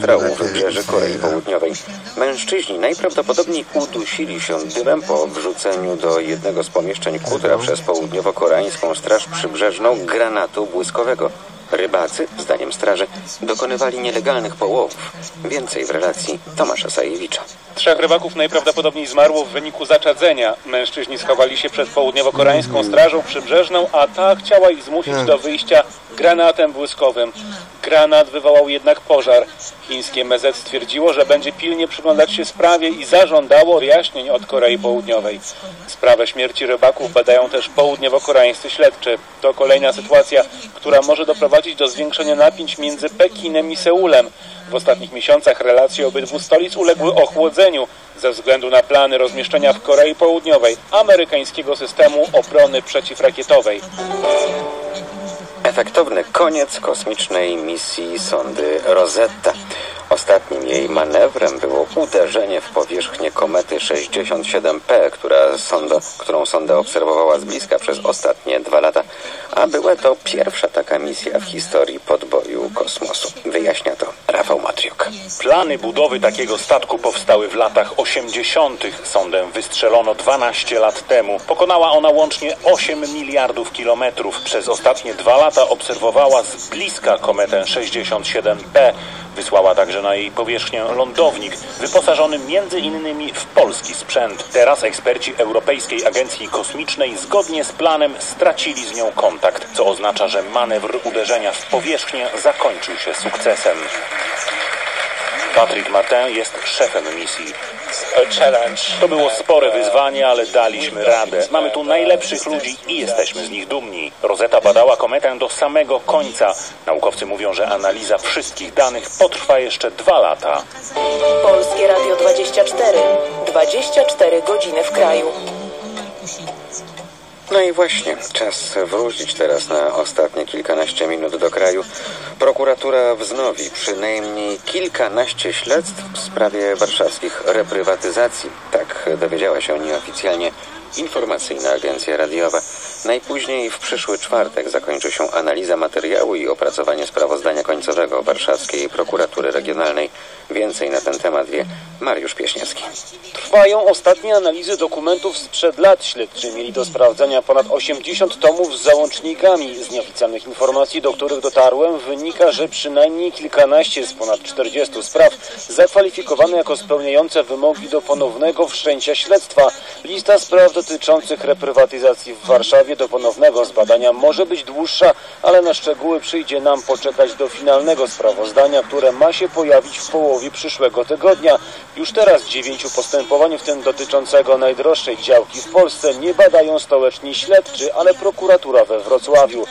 u wybrzeży Korei Południowej. Mężczyźni najprawdopodobniej udusili się dymem po wrzuceniu do jednego z pomieszczeń kutra przez południowo-koreańską Straż Przybrzeżną granatu błyskowego. Rybacy, zdaniem straży, dokonywali nielegalnych połowów. Więcej w relacji Tomasza Sajewicza. 3 rybaków najprawdopodobniej zmarło w wyniku zaczadzenia. Mężczyźni schowali się przed południowo-koreańską Strażą Przybrzeżną, a ta chciała ich zmusić do wyjścia granatem błyskowym. Granat wywołał jednak pożar. Chińskie MSZ stwierdziło, że będzie pilnie przyglądać się sprawie i zażądało wyjaśnień od Korei Południowej. Sprawę śmierci rybaków badają też południowo-koreańscy śledczy. To kolejna sytuacja, która może doprowadzić do zwiększenia napięć między Pekinem i Seulem. W ostatnich miesiącach relacje obydwu stolic uległy ochłodzeniu ze względu na plany rozmieszczenia w Korei Południowej amerykańskiego systemu obrony przeciwrakietowej. Efektowny koniec kosmicznej misji sondy Rosetta. Ostatnim jej manewrem było uderzenie w powierzchnię komety 67P, którą sonda obserwowała z bliska przez ostatnie 2 lata, a była to pierwsza taka misja w historii podboju kosmosu. Wyjaśnia to Rafał Matriuk. Plany budowy takiego statku powstały w latach 80. Sondę wystrzelono 12 lat temu. Pokonała ona łącznie 8 miliardów kilometrów. Przez ostatnie 2 lata obserwowała z bliska kometę 67P. Wysłała także na jej powierzchnię lądownik, wyposażony m.in. w polski sprzęt. Teraz eksperci Europejskiej Agencji Kosmicznej zgodnie z planem stracili z nią kontakt, co oznacza, że manewr uderzenia w powierzchnię zakończył się sukcesem. Patrick Martin jest szefem misji. To było spore wyzwanie, ale daliśmy radę. Mamy tu najlepszych ludzi i jesteśmy z nich dumni. Rosetta badała kometę do samego końca. Naukowcy mówią, że analiza wszystkich danych potrwa jeszcze 2 lata. Polskie Radio 24. 24 godziny w kraju. No i właśnie, czas wrócić teraz na ostatnie kilkanaście minut do kraju. Prokuratura wznowi przynajmniej kilkanaście śledztw w sprawie warszawskich reprywatyzacji. Tak dowiedziała się nieoficjalnie informacyjna agencja radiowa. Najpóźniej w przyszły czwartek zakończy się analiza materiału i opracowanie sprawozdania końcowego Warszawskiej Prokuratury Regionalnej. Więcej na ten temat wie Mariusz Pieśniewski. Trwają ostatnie analizy dokumentów sprzed lat. Śledczy mieli do sprawdzenia ponad 80 tomów z załącznikami. Z nieoficjalnych informacji, do których dotarłem, wynika, że przynajmniej kilkanaście z ponad 40 spraw zakwalifikowano jako spełniające wymogi do ponownego wszczęcia śledztwa. Lista spraw dotyczących reprywatyzacji w Warszawie do ponownego zbadania może być dłuższa, ale na szczegóły przyjdzie nam poczekać do finalnego sprawozdania, które ma się pojawić w połowie przyszłego tygodnia. Już teraz 9 postępowań, w tym dotyczącego najdroższej działki w Polsce, nie badają stołeczni śledczy, ale prokuratura we Wrocławiu.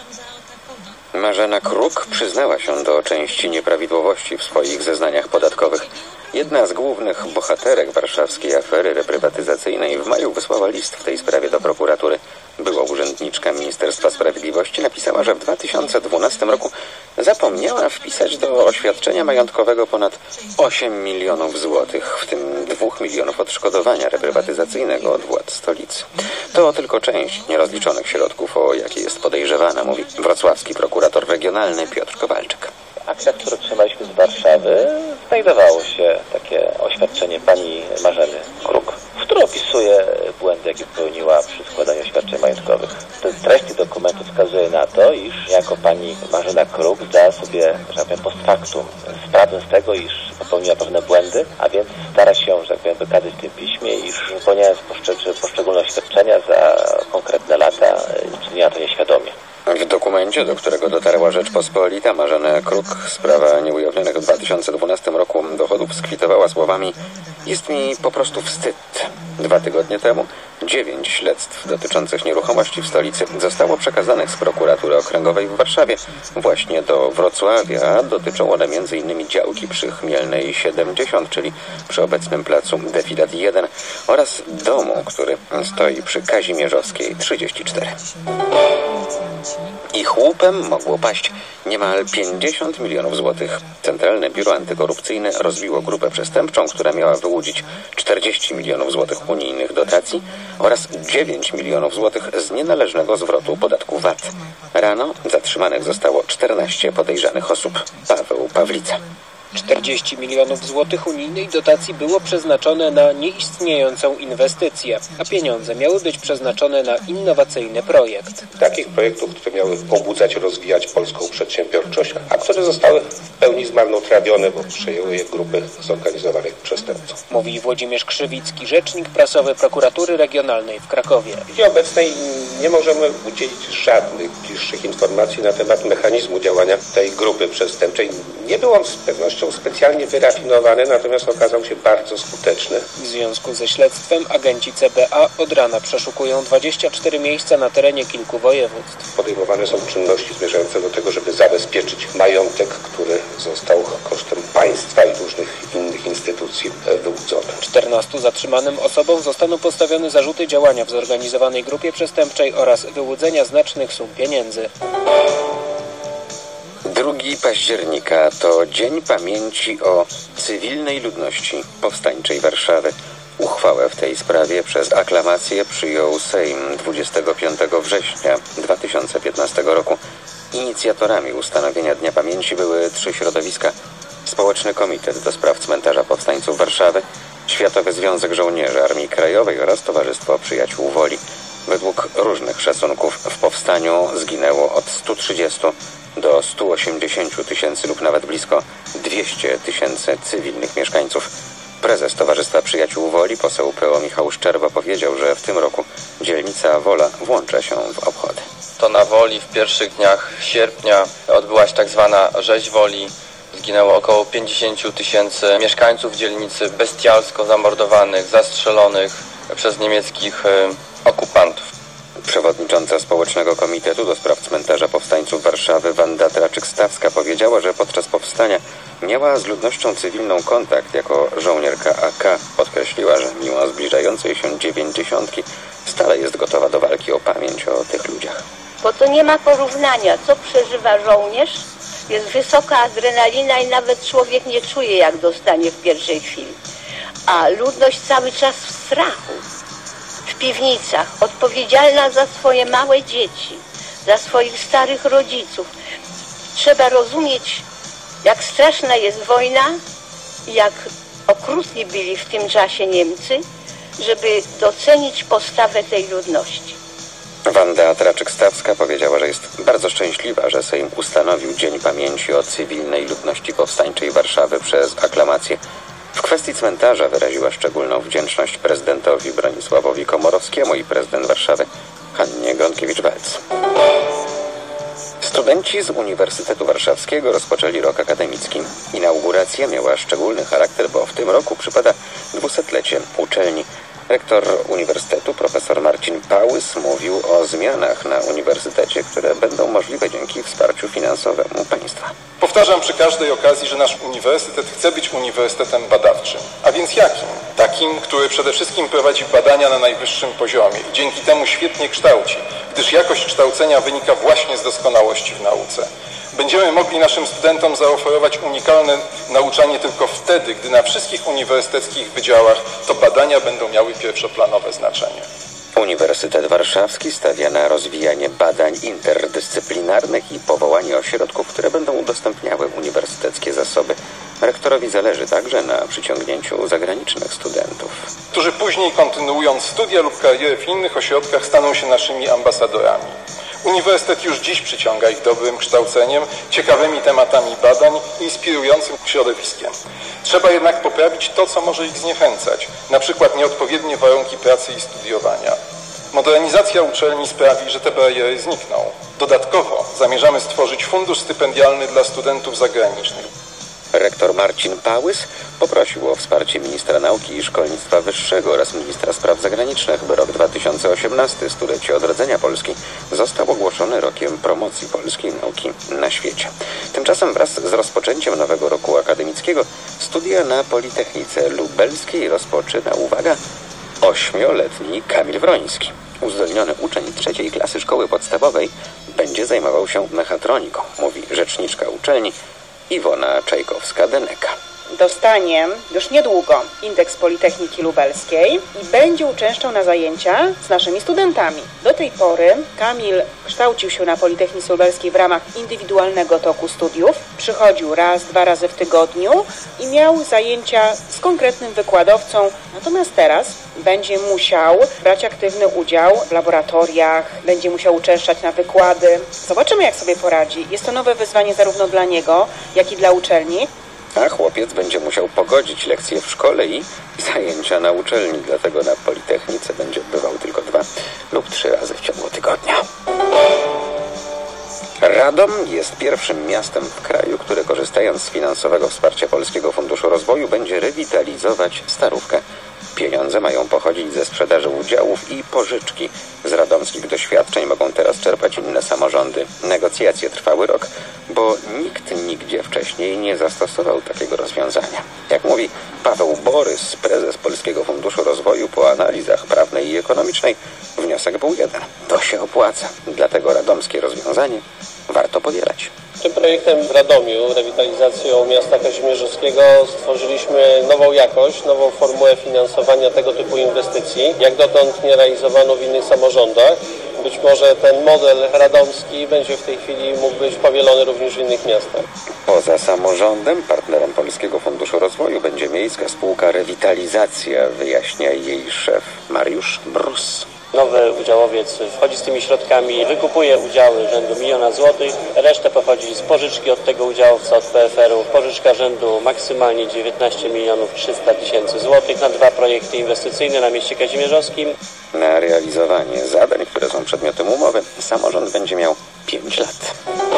Marzena Kruk przyznała się do części nieprawidłowości w swoich zeznaniach podatkowych. Jedna z głównych bohaterek warszawskiej afery reprywatyzacyjnej w maju wysłała list w tej sprawie do prokuratury. Była urzędniczka Ministerstwa Sprawiedliwości napisała, że w 2012 roku zapomniała wpisać do oświadczenia majątkowego ponad 8 milionów złotych, w tym 2 milionów odszkodowania reprywatyzacyjnego od władz stolicy. To tylko część nierozliczonych środków, o jakie jest podejrzewana, mówi wrocławski prokurator regionalny Piotr Kowalczyk. W aktach, które otrzymaliśmy z Warszawy, znajdowało się takie oświadczenie pani Marzeny Kruk, które opisuje błędy, jakie popełniła przy składaniu oświadczeń majątkowych. Treść tych dokumentów wskazuje na to, iż jako pani Marzena Kruk zdała sobie, że tak powiem, post factum sprawę z tego, iż popełniła pewne błędy, a więc stara się, że tak powiem, wykazać w tym piśmie, iż wypełniając poszczególne oświadczenia za konkretne lata, czyniła to nieświadomie. W dokumencie, do którego dotarła Rzeczpospolita, Marzena Kruk sprawa nieujawnionych w 2012 roku dochodów skwitowała słowami: jest mi po prostu wstyd. 2 tygodnie temu 9 śledztw dotyczących nieruchomości w stolicy zostało przekazanych z prokuratury okręgowej w Warszawie właśnie do Wrocławia. Dotyczą one m.in. działki przy Chmielnej 70, czyli przy obecnym placu Defilat 1 oraz domu, który stoi przy Kazimierzowskiej 34. Ich łupem mogło paść niemal 50 milionów złotych. Centralne Biuro Antykorupcyjne rozbiło grupę przestępczą, która miała wyłudzić 40 milionów złotych unijnych dotacji oraz 9 milionów złotych z nienależnego zwrotu podatku VAT. Rano zatrzymanych zostało 14 podejrzanych osób. Paweł Pawlica. 40 milionów złotych unijnej dotacji było przeznaczone na nieistniejącą inwestycję, a pieniądze miały być przeznaczone na innowacyjny projekt. Takich projektów, które miały pobudzać, rozwijać polską przedsiębiorczość, a które zostały w pełni zmarnotrawione, bo przejęły je grupy zorganizowanych przestępców. Mówi Włodzimierz Krzywicki, rzecznik prasowy Prokuratury Regionalnej w Krakowie. W chwili obecnej nie możemy udzielić żadnych bliższych informacji na temat mechanizmu działania tej grupy przestępczej. Nie był on z pewnością specjalnie wyrafinowany, natomiast okazał się bardzo skuteczny. W związku ze śledztwem agenci CBA od rana przeszukują 24 miejsca na terenie kilku województw. Podejmowane są czynności zmierzające do tego, żeby zabezpieczyć majątek, który został kosztem państwa i różnych innych instytucji wyłudzony. 14 zatrzymanym osobom zostaną postawione zarzuty działania w zorganizowanej grupie przestępczej oraz wyłudzenia znacznych sum pieniędzy. 2 października to Dzień Pamięci o cywilnej ludności powstańczej Warszawy. Uchwałę w tej sprawie przez aklamację przyjął Sejm 25 września 2015 roku. Inicjatorami ustanowienia Dnia Pamięci były 3 środowiska. Społeczny Komitet do Spraw Cmentarza Powstańców Warszawy, Światowy Związek Żołnierzy Armii Krajowej oraz Towarzystwo Przyjaciół Woli. Według różnych szacunków w powstaniu zginęło od 130 do 180 tysięcy lub nawet blisko 200 tysięcy cywilnych mieszkańców. Prezes Towarzystwa Przyjaciół Woli, poseł PO Michał Szczerba, powiedział, że w tym roku dzielnica Wola włącza się w obchody. To na Woli w pierwszych dniach sierpnia odbyła się tak zwana rzeź Woli. Zginęło około 50 tysięcy mieszkańców dzielnicy, bestialsko zamordowanych, zastrzelonych przez niemieckich okupantów. Przewodnicząca Społecznego Komitetu do Spraw Cmentarza Powstańców Warszawy Wanda Traczyk-Stawska powiedziała, że podczas powstania miała z ludnością cywilną kontakt jako żołnierka AK. Podkreśliła, że mimo zbliżającej się 90. stale jest gotowa do walki o pamięć o tych ludziach. Bo to nie ma porównania, co przeżywa żołnierz. Jest wysoka adrenalina i nawet człowiek nie czuje, jak dostanie w pierwszej chwili. A ludność cały czas w strachu, w piwnicach, odpowiedzialna za swoje małe dzieci, za swoich starych rodziców. Trzeba rozumieć, jak straszna jest wojna i jak okrutni byli w tym czasie Niemcy, żeby docenić postawę tej ludności. Wanda Traczyk-Stawska powiedziała, że jest bardzo szczęśliwa, że Sejm ustanowił Dzień Pamięci o cywilnej ludności powstańczej Warszawy przez aklamację. W kwestii cmentarza wyraziła szczególną wdzięczność prezydentowi Bronisławowi Komorowskiemu i prezydent Warszawy Hannie Gronkiewicz-Waltz. Studenci z Uniwersytetu Warszawskiego rozpoczęli rok akademicki. Inauguracja miała szczególny charakter, bo w tym roku przypada 200-lecie uczelni. Rektor Uniwersytetu, profesor Marcin Pałys, mówił o zmianach na uniwersytecie, które będą możliwe dzięki wsparciu finansowemu państwa. Powtarzam przy każdej okazji, że nasz uniwersytet chce być uniwersytetem badawczym. A więc jakim? Takim, który przede wszystkim prowadzi badania na najwyższym poziomie i dzięki temu świetnie kształci, gdyż jakość kształcenia wynika właśnie z doskonałości w nauce. Będziemy mogli naszym studentom zaoferować unikalne nauczanie tylko wtedy, gdy na wszystkich uniwersyteckich wydziałach to badania będą miały pierwszoplanowe znaczenie. Uniwersytet Warszawski stawia na rozwijanie badań interdyscyplinarnych i powołanie ośrodków, które będą udostępniały uniwersyteckie zasoby. Rektorowi zależy także na przyciągnięciu zagranicznych studentów, którzy później, kontynuując studia lub karierę w innych ośrodkach, staną się naszymi ambasadorami. Uniwersytet już dziś przyciąga ich dobrym kształceniem, ciekawymi tematami badań i inspirującym środowiskiem. Trzeba jednak poprawić to, co może ich zniechęcać, na przykład nieodpowiednie warunki pracy i studiowania. Modernizacja uczelni sprawi, że te bariery znikną. Dodatkowo zamierzamy stworzyć fundusz stypendialny dla studentów zagranicznych. Rektor Marcin Pałys poprosił o wsparcie ministra nauki i szkolnictwa wyższego oraz ministra spraw zagranicznych, by rok 2018, stulecie odrodzenia Polski, został ogłoszony rokiem promocji polskiej nauki na świecie. Tymczasem wraz z rozpoczęciem nowego roku akademickiego studia na Politechnice Lubelskiej rozpoczyna, uwaga, 8-letni Kamil Wroński. Uzdolniony uczeń 3. klasy szkoły podstawowej będzie zajmował się mechatroniką, mówi rzeczniczka uczelni Iwona Czajkowska-Deneka. dostanie już niedługo indeks Politechniki Lubelskiej i będzie uczęszczał na zajęcia z naszymi studentami. Do tej pory Kamil kształcił się na Politechnice Lubelskiej w ramach indywidualnego toku studiów. Przychodził raz, 2 razy w tygodniu i miał zajęcia z konkretnym wykładowcą. Natomiast teraz będzie musiał brać aktywny udział w laboratoriach, będzie musiał uczęszczać na wykłady. Zobaczymy, jak sobie poradzi. Jest to nowe wyzwanie zarówno dla niego, jak i dla uczelni. A chłopiec będzie musiał pogodzić lekcje w szkole i zajęcia na uczelni, dlatego na Politechnice będzie odbywał tylko 2 lub 3 razy w ciągu tygodnia. Radom jest pierwszym miastem w kraju, które korzystając z finansowego wsparcia Polskiego Funduszu Rozwoju będzie rewitalizować Starówkę. Pieniądze mają pochodzić ze sprzedaży udziałów i pożyczki. Z radomskich doświadczeń mogą teraz czerpać inne samorządy. Negocjacje trwały rok, bo nikt nigdzie wcześniej nie zastosował takiego rozwiązania. Jak mówi Paweł Borys, prezes Polskiego Funduszu Rozwoju, po analizach prawnej i ekonomicznej wniosek był jeden. To się opłaca. Dlatego radomskie rozwiązanie warto powielać. Tym projektem w Radomiu, rewitalizacją miasta kazimierzowskiego, stworzyliśmy nową jakość, nową formułę finansowania tego typu inwestycji. Jak dotąd nie realizowano w innych samorządach. Być może ten model radomski będzie w tej chwili mógł być powielony również w innych miastach. Poza samorządem partnerem Polskiego Funduszu Rozwoju będzie miejska spółka Rewitalizacja, wyjaśnia jej szef Mariusz Brus. Nowy udziałowiec wchodzi z tymi środkami, wykupuje udziały rzędu 1 000 000 złotych, resztę pochodzi z pożyczki od tego udziałowca, od PFR-u. Pożyczka rzędu maksymalnie 19 300 000 złotych na 2 projekty inwestycyjne na mieście kazimierzowskim. Na realizowanie zadań, które są przedmiotem umowy, samorząd będzie miał 5 lat.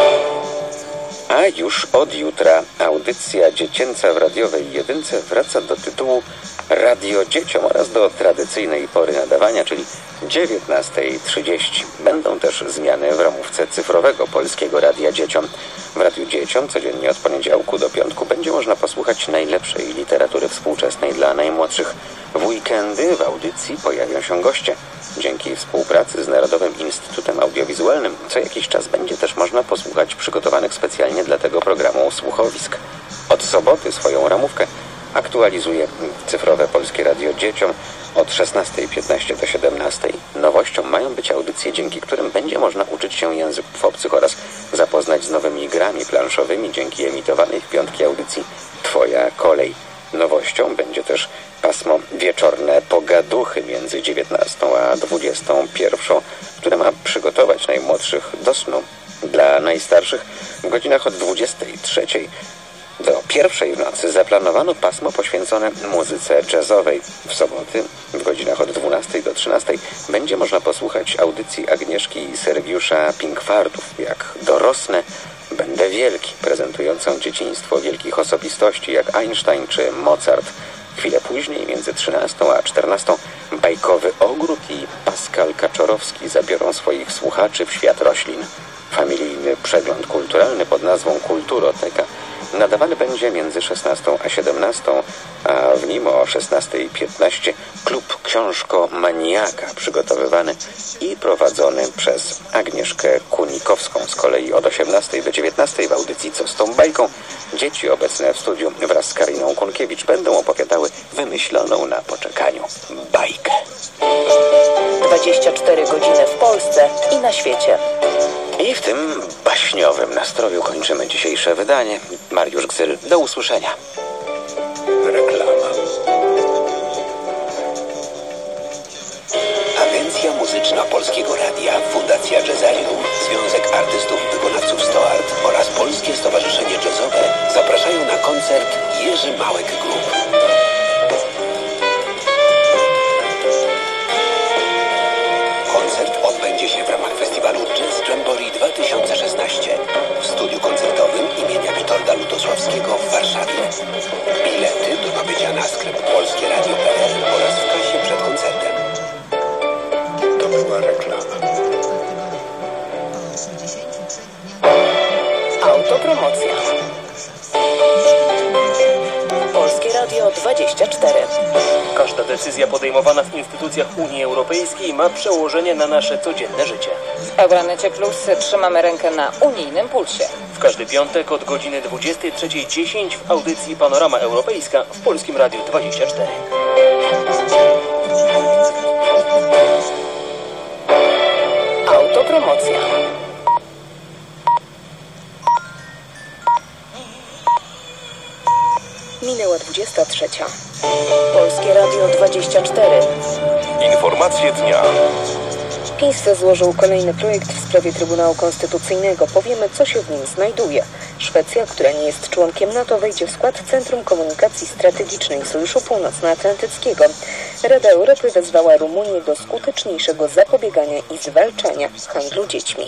A już od jutra audycja dziecięca w radiowej jedynce wraca do tytułu Radio Dzieciom oraz do tradycyjnej pory nadawania, czyli 19:30. Będą też zmiany w ramówce cyfrowego Polskiego Radia Dzieciom. W Radiu Dzieciom codziennie od poniedziałku do piątku będzie można posłuchać najlepszej literatury współczesnej dla najmłodszych. W weekendy w audycji pojawią się goście. Dzięki współpracy z Narodowym Instytutem Audiowizualnym co jakiś czas będzie też można posłuchać przygotowanych specjalnie dla tego programu słuchowisk. Od soboty swoją ramówkę aktualizuje cyfrowe Polskie Radio Dzieciom od 16:15 do 17:00. Nowością mają być audycje, dzięki którym będzie można uczyć się języków obcych oraz zapoznać z nowymi grami planszowymi dzięki emitowanej w piątki audycji Twoja kolej. Nowością będzie też pasmo wieczorne pogaduchy między 19 a 21, które ma przygotować najmłodszych do snu. Dla najstarszych w godzinach od 23 do 1 w nocy zaplanowano pasmo poświęcone muzyce jazzowej. W soboty w godzinach od 12 do 13 będzie można posłuchać audycji Agnieszki i Sergiusza Pinkwardów, jak dorosnę, będę wielki, prezentującą dzieciństwo wielkich osobistości jak Einstein czy Mozart. Chwilę później, między 13 a 14, bajkowy ogród i Pascal Kaczorowski zabiorą swoich słuchaczy w świat roślin. Familijny przegląd kulturalny pod nazwą Kulturoteka nadawany będzie między 16 a 17, a w nim o 16:15 klub Książkomaniaka przygotowywany i prowadzony przez Agnieszkę Kunikowską. Z kolei od 18 do 19 w audycji Co z tą bajką dzieci obecne w studiu wraz z Kariną Kunkiewicz będą opowiadały wymyśloną na poczekaniu bajkę. 24 godziny w Polsce i na świecie. I w tym baśniowym nastroju kończymy dzisiejsze wydanie. Mariusz Gzyl, do usłyszenia. Reklama. Agencja Muzyczna Polskiego Radia, Fundacja Jazzarium, Związek Artystów Wykonawców StoArt oraz Polskie Stowarzyszenie Jazzowe zapraszają na koncert Jerzy Małek Group. Koncert odbędzie się w ramach festiwalu Jazz Jamboree 2016 w studiu koncertowym imienia Witolda Lutosławskiego w Warszawie. Bilety do nabycia na sklep polskieradio.pl oraz w kasie przed koncertem. To była reklama. Autopromocja. Polskie Radio 24. Każda decyzja podejmowana w instytucjach Unii Europejskiej ma przełożenie na nasze codzienne życie. W Euronecie Plus trzymamy rękę na unijnym pulsie. W każdy piątek od godziny 23:10 w audycji Panorama Europejska w Polskim Radiu 24. Autopromocja. Minęła 23. Polskie Radio 24. Informacje dnia. PiS złożył kolejny projekt w sprawie Trybunału Konstytucyjnego. Powiemy, co się w nim znajduje. Szwecja, która nie jest członkiem NATO, wejdzie w skład Centrum Komunikacji Strategicznej Sojuszu Północnoatlantyckiego. Rada Europy wezwała Rumunię do skuteczniejszego zapobiegania i zwalczania handlu dziećmi.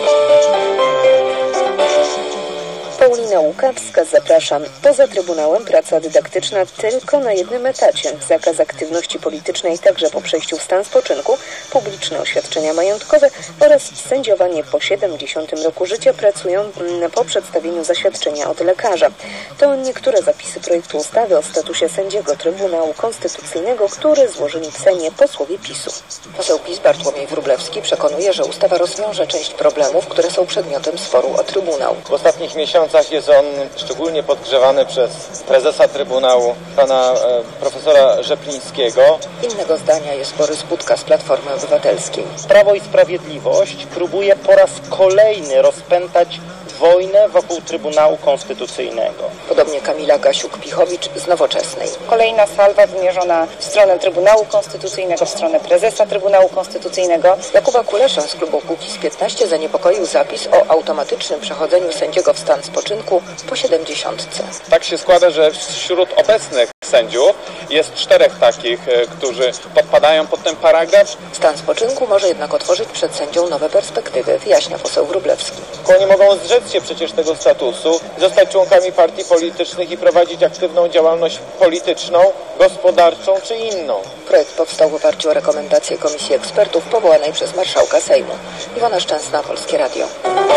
Paulina Łukawska, zapraszam. Poza Trybunałem praca dydaktyczna tylko na jednym etacie. Zakaz aktywności politycznej także po przejściu w stan spoczynku, publiczne oświadczenia majątkowe oraz sędziowanie po 70 roku życia pracują po przedstawieniu zaświadczenia od lekarza. To niektóre zapisy projektu ustawy o statusie sędziego Trybunału Konstytucyjnego, który złożyli w Sejmie posłowie PiS-u. Poseł PiS Bartłomiej Wróblewski przekonuje, że ustawa rozwiąże część problemów, które są przedmiotem sporu o Trybunał. W ostatnich miesiącach jest on szczególnie podgrzewany przez prezesa Trybunału, pana profesora Rzeplińskiego. Innego zdania jest Borys Budka z Platformy Obywatelskiej. Prawo i Sprawiedliwość próbuje po raz kolejny rozpętać wojnę wokół Trybunału Konstytucyjnego. Podobnie Kamila Gasiuk-Pichowicz z Nowoczesnej. Kolejna salwa wymierzona w stronę Trybunału Konstytucyjnego, w stronę prezesa Trybunału Konstytucyjnego. Jakuba Kulesza z klubu Kukiz15 zaniepokoił zapis o automatycznym przechodzeniu sędziego w stan spoczynku po 70. Tak się składa, że wśród obecnych sędziów jest 4 takich, którzy podpadają pod ten paragraf. Stan spoczynku może jednak otworzyć przed sędzią nowe perspektywy, wyjaśnia poseł Wróblewski. Oni mogą zrzec się przecież tego statusu, zostać członkami partii politycznych i prowadzić aktywną działalność polityczną, gospodarczą czy inną. Projekt powstał w oparciu o rekomendacje Komisji Ekspertów powołanej przez marszałka Sejmu. Iwona Szczęsna, Polskie Radio.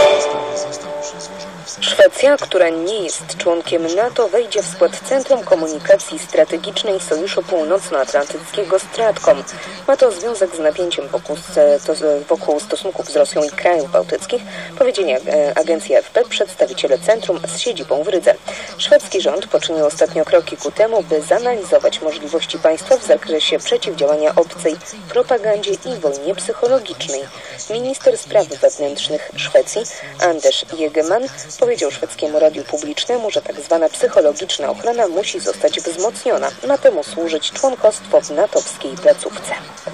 Szwecja, która nie jest członkiem NATO, wejdzie w skład Centrum Komunikacji Strategicznej Sojuszu Północnoatlantyckiego STRATCOM. Ma to związek z napięciem wokół stosunków z Rosją i krajów bałtyckich, powiedzieli agencji AFP przedstawiciele centrum z siedzibą w Rydze. Szwedzki rząd poczynił ostatnio kroki ku temu, by zanalizować możliwości państwa w zakresie przeciwdziałania obcej propagandzie i wojnie psychologicznej. Minister spraw wewnętrznych Szwecji, Anders Ygeman, powiedział szwedzkiemu radiu publicznemu, że tak zwana psychologiczna ochrona musi zostać wzmocniona. Ma temu służyć członkostwo w natowskiej placówce.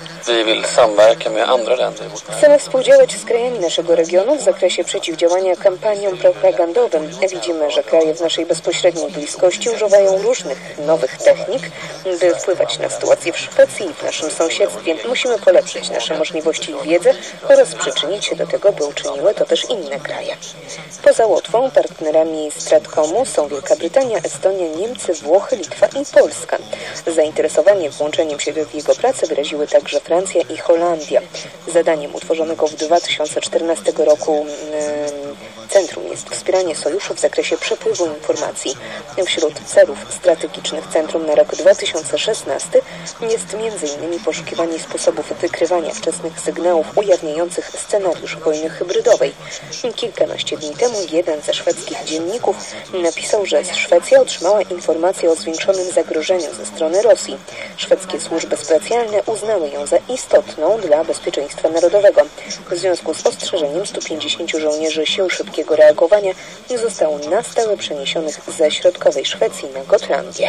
Chcemy współdziałać z krajami naszego regionu w zakresie przeciwdziałania kampaniom propagandowym. Widzimy, że kraje w naszej bezpośredniej bliskości używają różnych nowych technik, by wpływać na sytuację w Szwecji i w naszym sąsiedztwie. Musimy polepszyć nasze możliwości i wiedzę oraz przyczynić się do tego, by uczyniły to też inne kraje. Poza Łotwą partnerami STRATCOM-u są Wielka Brytania, Estonia, Niemcy, Włochy, Litwa i Polska. Zainteresowanie włączeniem się w jego pracę wyraziły także Francja i Holandia. Zadaniem utworzonego w 2014 roku centrum jest wspieranie sojuszu w zakresie przepływu informacji. Wśród celów strategicznych centrum na rok 2016 jest m.in. poszukiwanie sposobów wykrywania wczesnych sygnałów ujawniających scenariusz wojny hybrydowej. Kilkanaście dni temu jeden ze szwedzkich dzienników napisał, że Szwecja otrzymała informację o zwiększonym zagrożeniu ze strony Rosji. Szwedzkie służby specjalne uznały ją za istotną dla bezpieczeństwa narodowego. W związku z ostrzeżeniem 150 żołnierzy sił szybkiego reagowania zostało na stałe przeniesionych ze środkowej Szwecji na Gotlandię.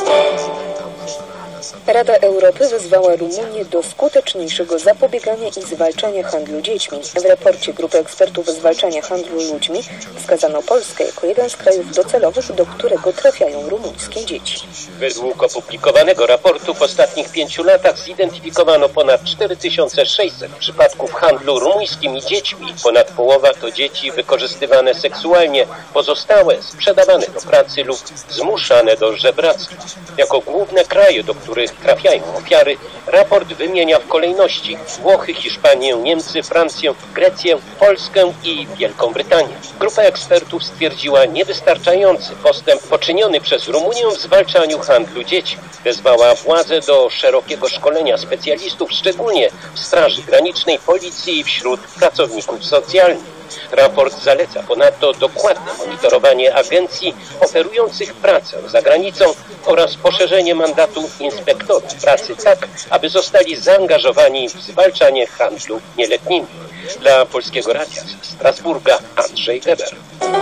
Rada Europy wezwała Rumunię do skuteczniejszego zapobiegania i zwalczania handlu dziećmi. W raporcie grupy ekspertów zwalczania handlu ludźmi wskazano Polskę jako jeden z krajów docelowych, do którego trafiają rumuńskie dzieci. Według opublikowanego raportu w ostatnich 5 latach zidentyfikowano ponad 4600 przypadków handlu rumuńskimi dziećmi. Ponad połowa to dzieci wykorzystywane seksualnie, pozostałe sprzedawane do pracy lub zmuszane do żebractwa. Jako główne kraje, do których trafiają ofiary, raport wymienia w kolejności Włochy, Hiszpanię, Niemcy, Francję, Grecję, Polskę i Wielką Brytanię. Grupa ekspertów stwierdziła niewystarczający postęp poczyniony przez Rumunię w zwalczaniu handlu dziećmi. Wezwała władze do szerokiego szkolenia specjalistów, szczególnie w Straży Granicznej, Policji i wśród pracowników socjalnych. Raport zaleca ponadto dokładne monitorowanie agencji oferujących pracę za granicą oraz poszerzenie mandatu inspektorów pracy tak, aby zostali zaangażowani w zwalczanie handlu nieletnimi. Dla Polskiego Radia z Strasburga Andrzej Weber.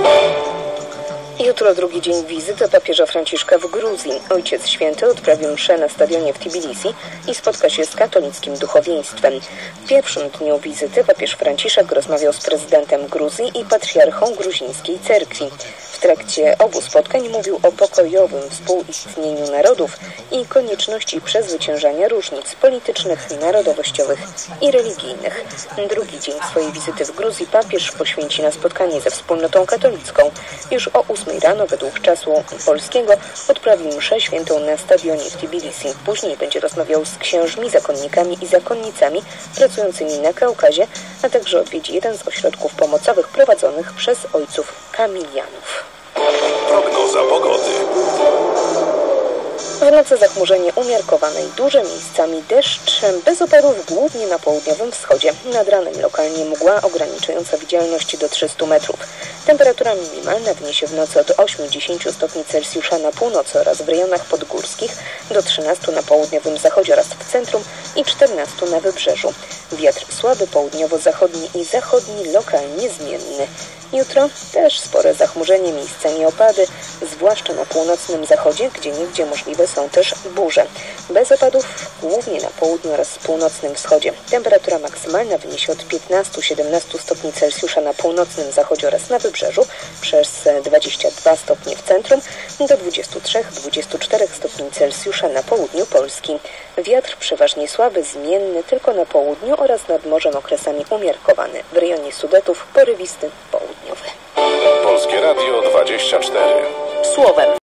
Jutro drugi dzień wizyty papieża Franciszka w Gruzji. Ojciec Święty odprawi mszę na stadionie w Tbilisi i spotka się z katolickim duchowieństwem. W pierwszym dniu wizyty papież Franciszek rozmawiał z prezydentem Gruzji i patriarchą gruzińskiej cerkwi. W trakcie obu spotkań mówił o pokojowym współistnieniu narodów i konieczności przezwyciężania różnic politycznych, narodowościowych i religijnych. Drugi dzień swojej wizyty w Gruzji papież poświęci na spotkanie ze wspólnotą katolicką. Już o 8 rano według czasu polskiego odprawi mszę świętą na stadionie w Tbilisi. Później będzie rozmawiał z księżmi, zakonnikami i zakonnicami pracującymi na Kaukazie, a także odwiedzi jeden z ośrodków pomocowych prowadzonych przez ojców kamilianów. Prognoza pogody. W nocy zachmurzenie umiarkowane i duże, miejscami deszcz, bez opadów głównie na południowym wschodzie. Nad ranem lokalnie mgła ograniczająca widzialność do 300 metrów. Temperatura minimalna wyniesie w nocy od 8-10 stopni Celsjusza na północy oraz w rejonach podgórskich, do 13 na południowym zachodzie oraz w centrum i 14 na wybrzeżu. Wiatr słaby południowo-zachodni i zachodni, lokalnie zmienny. Jutro też spore zachmurzenie, miejscami opady, zwłaszcza na północnym zachodzie, gdzieniegdzie możliwe są też burze. Bez opadów głównie na południu oraz północnym wschodzie. Temperatura maksymalna wyniesie od 15-17 stopni Celsjusza na północnym zachodzie oraz na wybrzeżu, przez 22 stopnie w centrum, do 23-24 stopni Celsjusza na południu Polski. Wiatr przeważnie słaby, zmienny tylko na południu oraz nad morzem okresami umiarkowany. W rejonie Sudetów porywisty południowy. Polskie Radio 24. Słowem.